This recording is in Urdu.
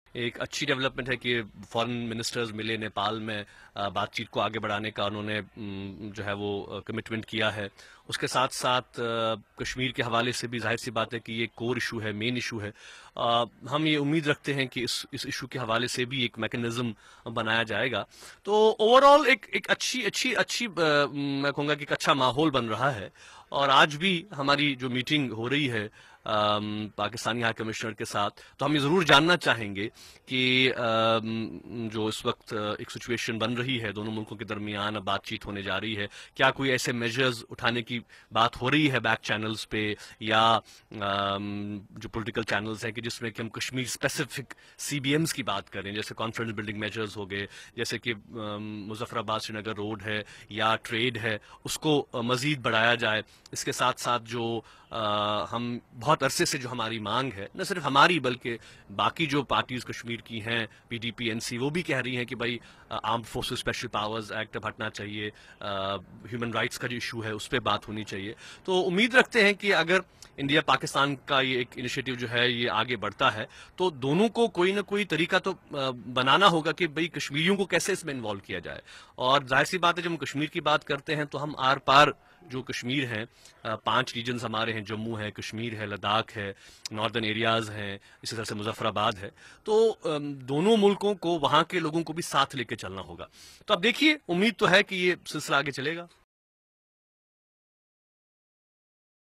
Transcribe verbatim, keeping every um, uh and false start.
ایک اچھی ڈیولپمنٹ ہے کہ فارن منسٹرز ملے نیپال میں، بات چیت کو آگے بڑھانے کا انہوں نے جو ہے وہ کمٹمنٹ کیا ہے. اس کے ساتھ ساتھ کشمیر کے حوالے سے بھی ظاہر سی بات ہے کہ یہ کور ایشو ہے، مین ایشو ہے. ہم یہ امید رکھتے ہیں کہ اس اس ایشو کے حوالے سے بھی ایک میکنزم بنایا جائے گا. تو اوور آل ایک ایک اچھی اچھی اچھی میں کہوں گا کہ ایک اچھا ماحول بن رہا ہے. اور آج بھی ہماری جو میٹنگ ہو رہی ہے پاکستانی ہائی کمشنر کے ساتھ، تو ہم یہ ضرور جاننا چاہیں گے کہ جو اس وقت ایک سچویشن بن رہی ہے دونوں ملکوں کے درمیان، اب بات چیت ہونے جا رہی ہے، کیا کوئی ایسے میجرز اٹھانے کی بات ہو رہی ہے بیک چینلز پہ، یا جو پولیٹیکل چینلز ہیں کہ جس میں کہ ہم Kashmir specific C B Ms کی بات کریں، جیسے کانفیڈنس بلڈنگ میجرز ہو گئے، جیسے کہ مظفر آباد سری نگر روڈ ہے یا ٹریڈ ہے، اس کو مزید بڑھایا جائے. اس کے ساتھ ساتھ جو ہم بہت عرصے سے جو ہماری مانگ ہے، نہ صرف ہماری بلکہ باقی جو پارٹیز کشمیر کی ہیں، P D P, N C, وہ بھی کہہ رہی ہیں کہ بھائی armed forces special powers act اب ہٹنا چاہیے، ہیومن رائٹس کا جو ایشو ہے اس پہ بات ہونی چاہیے. تو امید رکھتے ہیں کہ اگر انڈیا پاکستان کا یہ ایک انیشیٹو جو ہے یہ آگے بڑھتا ہے تو دونوں کو کوئی نہ کوئی طریقہ تو بنانا ہوگا کہ بھئی کشمیریوں کو کیسے اس میں انوالو کیا جائے. اور ظاہر سی بات ہے جب ہم کشمیر کی بات کرتے ہیں تو ہم آر پار جو کشمیر ہیں، پانچ ریجنز ہمارے ہیں، جموں ہے، کشمیر ہے، لداخ ہے، ناردرن ایریاز ہیں، اسی طرح سے مظفر آباد ہے. تو دونوں ملکوں کو، وہاں کے لوگوں کو بھی ساتھ لے کے چلنا ہوگا. تو اب دیکھیے، امید تو ہے کہ یہ سلسلہ آگے چلے گا.